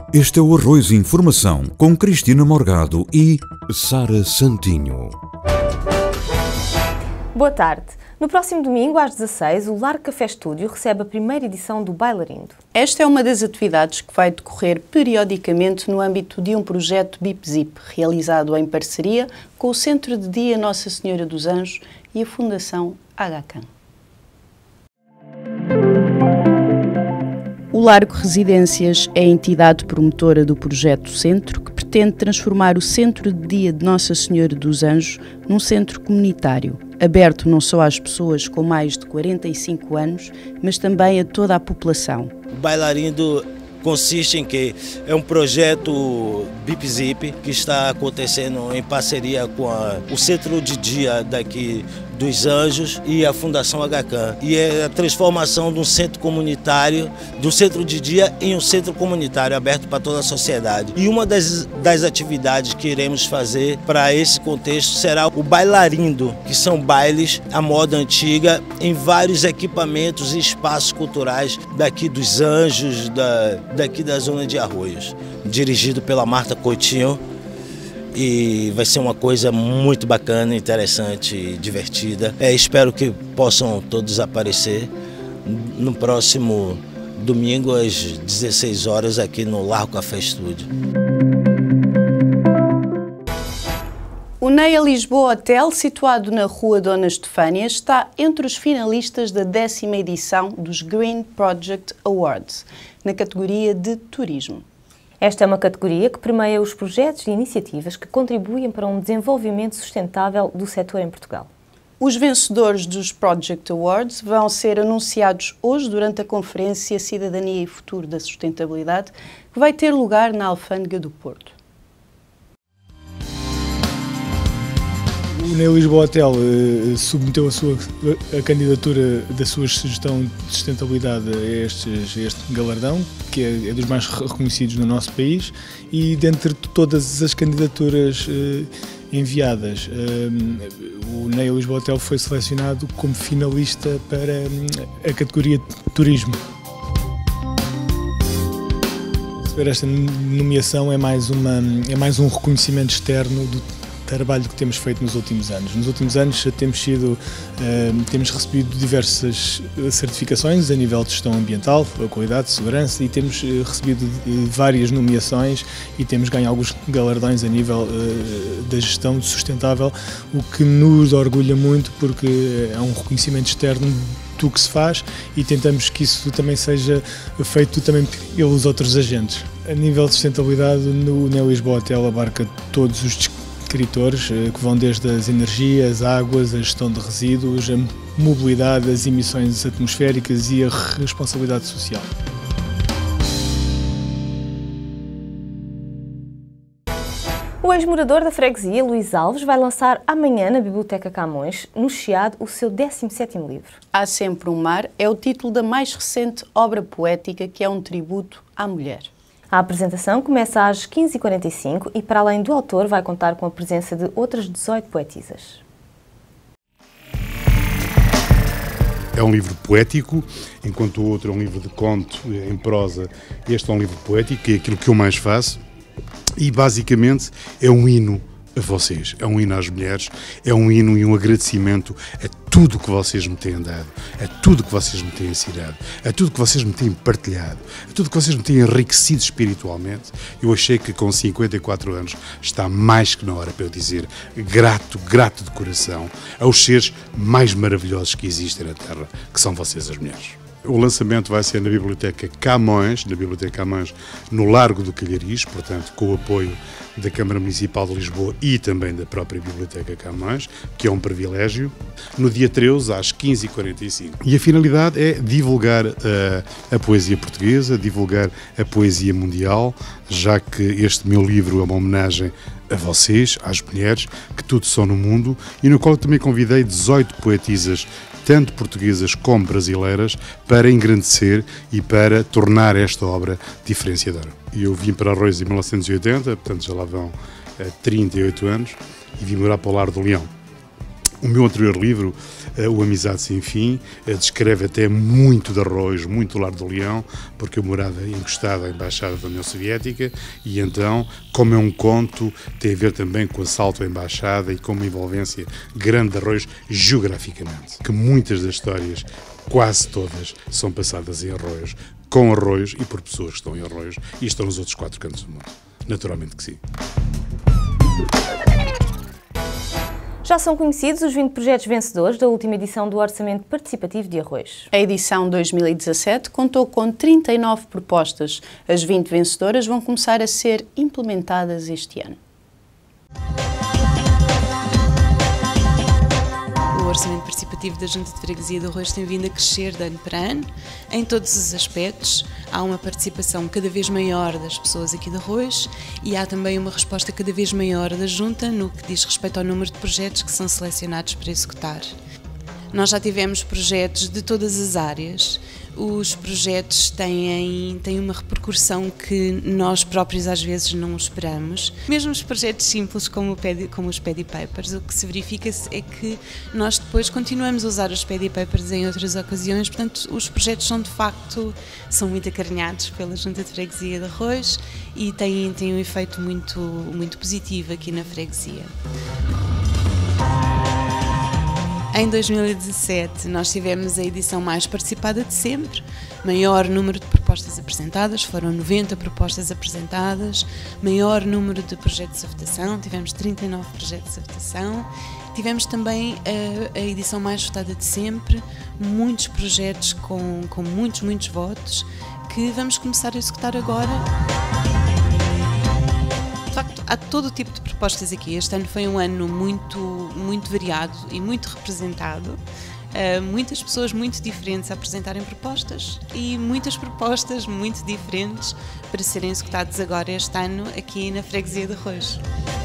Este é o Arroz Informação com Cristina Morgado e Sara Santinho. Boa tarde. No próximo domingo, às 16, o Largo Café Estúdio recebe a primeira edição do Bailarindo. Esta é uma das atividades que vai decorrer periodicamente no âmbito de um projeto BIP-ZIP, realizado em parceria com o Centro de Dia Nossa Senhora dos Anjos e a Fundação Aga-Khan. O Largo Residências é a entidade promotora do projeto Centro, que pretende transformar o Centro de Dia de Nossa Senhora dos Anjos num centro comunitário, aberto não só às pessoas com mais de 45 anos, mas também a toda a população. O Bailarindo consiste em que é um projeto BIP-ZIP que está acontecendo em parceria com o Centro de Dia daqui dos Anjos e a Fundação Aga-Khan. E é a transformação de um centro comunitário, de um centro de dia em um centro comunitário aberto para toda a sociedade. E uma das atividades que iremos fazer para esse contexto será o Bailarindo, que são bailes à moda antiga em vários equipamentos e espaços culturais daqui dos Anjos, daqui da zona de Arroios, dirigido pela Marta Coutinho. E vai ser uma coisa muito bacana, interessante e divertida. Espero que possam todos aparecer no próximo domingo às 16 horas aqui no Largo Café Estúdio. O Neia Lisboa Hotel, situado na Rua Dona Estefânia, está entre os finalistas da 10ª edição dos Green Project Awards, na categoria de Turismo. Esta é uma categoria que premia os projetos e iniciativas que contribuem para um desenvolvimento sustentável do setor em Portugal. Os vencedores dos Project Awards vão ser anunciados hoje durante a Conferência Cidadania e Futuro da Sustentabilidade, que vai ter lugar na Alfândega do Porto. O Neia Lisboa Hotel submeteu a candidatura da sua sugestão de sustentabilidade a este galardão, que é dos mais reconhecidos no nosso país, e dentre todas as candidaturas enviadas, o Neia Lisboa Hotel foi selecionado como finalista para a categoria de Turismo. Receber esta nomeação é mais um reconhecimento externo do trabalho que temos feito nos últimos anos. Nos últimos anos temos recebido diversas certificações a nível de gestão ambiental, qualidade, segurança, e temos recebido várias nomeações e temos ganho alguns galardões a nível da gestão sustentável, o que nos orgulha muito porque é um reconhecimento externo do que se faz e tentamos que isso também seja feito também pelos outros agentes. A nível de sustentabilidade, no Neia Lisboa Hotel abarca todos os escritores que vão desde as energias, águas, a gestão de resíduos, a mobilidade, as emissões atmosféricas e a responsabilidade social. O ex-morador da freguesia, Luís Alves, vai lançar amanhã na Biblioteca Camões, no Chiado, o seu 17º livro. Há Sempre um Mar é o título da mais recente obra poética, que é um tributo à mulher. A apresentação começa às 15h45 e, para além do autor, vai contar com a presença de outras 18 poetisas. É um livro poético, enquanto o outro é um livro de conto em prosa. Este é um livro poético, que é aquilo que eu mais faço, e basicamente é um hino a vocês, é um hino às mulheres, é um hino e um agradecimento a tudo que vocês me têm dado, a tudo que vocês me têm ensinado, a tudo que vocês me têm partilhado, a tudo que vocês me têm enriquecido espiritualmente. Eu achei que com 54 anos está mais que na hora para eu dizer grato de coração aos seres mais maravilhosos que existem na Terra, que são vocês, as mulheres. O lançamento vai ser na Biblioteca Camões, no Largo do Calhariz, portanto, com o apoio da Câmara Municipal de Lisboa e também da própria Biblioteca Camões, que é um privilégio, no dia 13, às 15h45. E a finalidade é divulgar a poesia portuguesa, divulgar a poesia mundial, já que este meu livro é uma homenagem a vocês, às mulheres, que tudo são no mundo, e no qual também convidei 18 poetisas, tanto portuguesas como brasileiras, para engrandecer e para tornar esta obra diferenciadora. Eu vim para Arroios em 1980, portanto já lá vão 38 anos, e vim morar para o Lar do Leão. O meu anterior livro, O Amizade Sem Fim, descreve até muito de Arroios, muito do Lar do Leão, porque eu morava encostado à Embaixada da União Soviética e então, como é um conto, tem a ver também com o assalto à Embaixada e com uma envolvência grande de Arroios geograficamente. Que muitas das histórias, quase todas, são passadas em Arroios, com Arroios e por pessoas que estão em Arroios e estão nos outros 4 cantos do mundo. Naturalmente que sim. Já são conhecidos os 20 projetos vencedores da última edição do Orçamento Participativo de Arroios. A edição 2017 contou com 39 propostas. As 20 vencedoras vão começar a ser implementadas este ano. O Orçamento Participativo da Junta de Freguesia de Arroios tem vindo a crescer de ano para ano, em todos os aspectos. Há uma participação cada vez maior das pessoas aqui de Arroios e há também uma resposta cada vez maior da Junta no que diz respeito ao número de projetos que são selecionados para executar. Nós já tivemos projetos de todas as áreas. Os projetos têm uma repercussão que nós próprios às vezes não esperamos. Mesmo os projetos simples como os Paddy Papers, o que se verifica é que nós depois continuamos a usar os Paddy Papers em outras ocasiões, portanto os projetos são de facto muito acarinhados pela Junta de Freguesia de Arroios e têm um efeito muito positivo aqui na freguesia. Em 2017 nós tivemos a edição mais participada de sempre, maior número de propostas apresentadas, foram 90 propostas apresentadas, maior número de projetos de votação, tivemos 39 projetos de votação, tivemos também a edição mais votada de sempre, muitos projetos com muitos votos, que vamos começar a executar agora. De facto, há todo o tipo de propostas aqui. Este ano foi um ano muito variado e muito representado. Muitas pessoas muito diferentes a apresentarem propostas e muitas propostas muito diferentes para serem executadas agora este ano aqui na Freguesia de Arroios.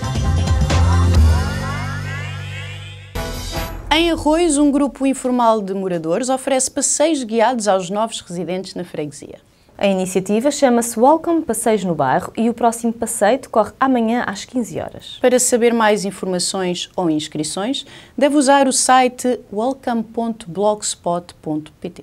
Em Arroios, um grupo informal de moradores oferece passeios guiados aos novos residentes na freguesia. A iniciativa chama-se Welcome Passeios no Bairro e o próximo passeio decorre amanhã às 15 horas. Para saber mais informações ou inscrições, deve usar o site welcome.blogspot.pt.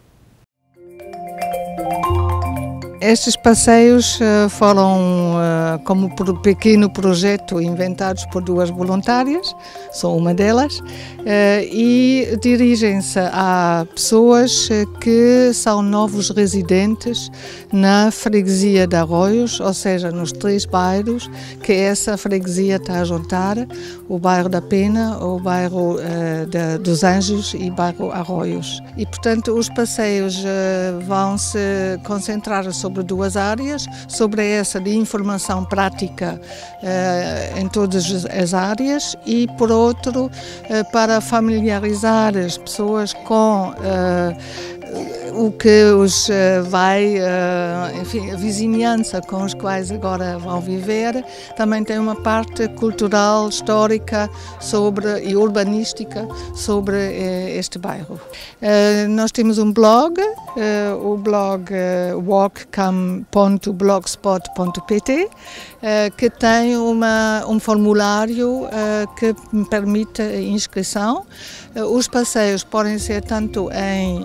Estes passeios foram como pequeno projeto inventados por 2 voluntárias, sou uma delas, e dirigem-se a pessoas que são novos residentes na freguesia de Arroios, ou seja, nos 3 bairros que essa freguesia está a juntar, o bairro da Pena, o bairro dos Anjos e o bairro Arroios. E, portanto, os passeios vão se concentrar sobre 2 áreas, sobre essa de informação prática em todas as áreas e, por outro, para familiarizar as pessoas com o que os enfim, a vizinhança com os quais agora vão viver. Também tem uma parte cultural, histórica e urbanística sobre este bairro. Nós temos um blog, o blog walkcome.blogspot.pt, que tem um formulário que permite a inscrição. Os passeios podem ser tanto em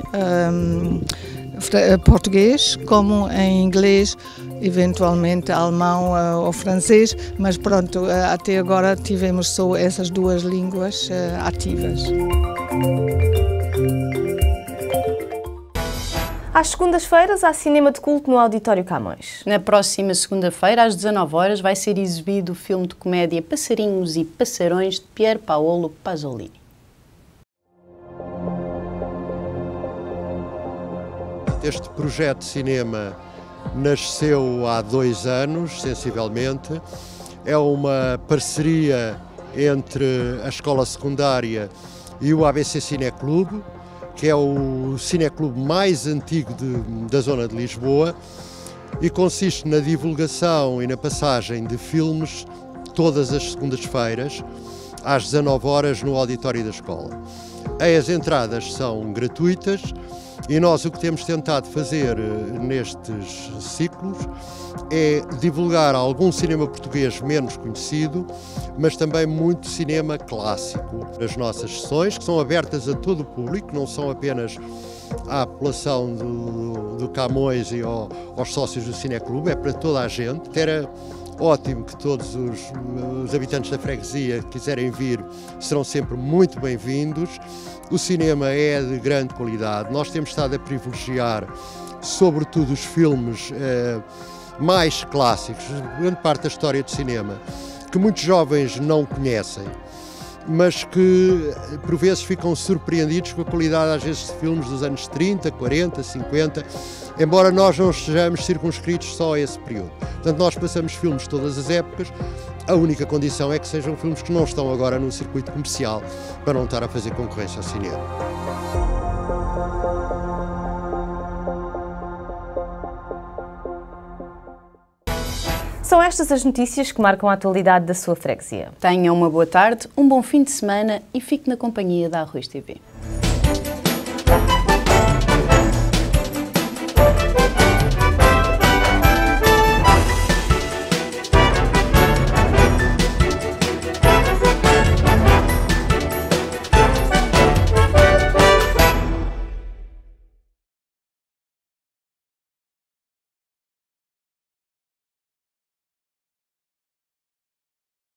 português como em inglês, eventualmente alemão ou francês, mas pronto, até agora tivemos só essas 2 línguas ativas. Às segundas-feiras há cinema de culto no Auditório Camões. Na próxima segunda-feira, às 19 horas, vai ser exibido o filme de comédia Passarinhos e Passarões de Pier Paolo Pasolini. Este projeto de cinema nasceu há 2 anos, sensivelmente. É uma parceria entre a escola secundária e o ABC Cineclube, que é o cineclube mais antigo da zona de Lisboa, e consiste na divulgação e na passagem de filmes todas as segundas-feiras, às 19 horas, no auditório da escola. As entradas são gratuitas E nós o que temos tentado fazer nestes ciclos é divulgar algum cinema português menos conhecido, mas também muito cinema clássico. As nossas sessões, que são abertas a todo o público, não são apenas à população do Camões e aos sócios do Cineclube, é para toda a gente. Era ótimo que todos os habitantes da freguesia que quiserem vir serão sempre muito bem-vindos. O cinema é de grande qualidade. Nós temos estado a privilegiar, sobretudo, os filmes mais clássicos, grande parte da história do cinema, que muitos jovens não conhecem, mas que por vezes ficam surpreendidos com a qualidade, às vezes, de filmes dos anos 30, 40, 50, embora nós não estejamos circunscritos só a esse período. Portanto, nós passamos filmes de todas as épocas, a única condição é que sejam filmes que não estão agora no circuito comercial, para não estar a fazer concorrência ao cinema. São estas as notícias que marcam a atualidade da sua freguesia. Tenha uma boa tarde, um bom fim de semana e fique na companhia da Arroz TV.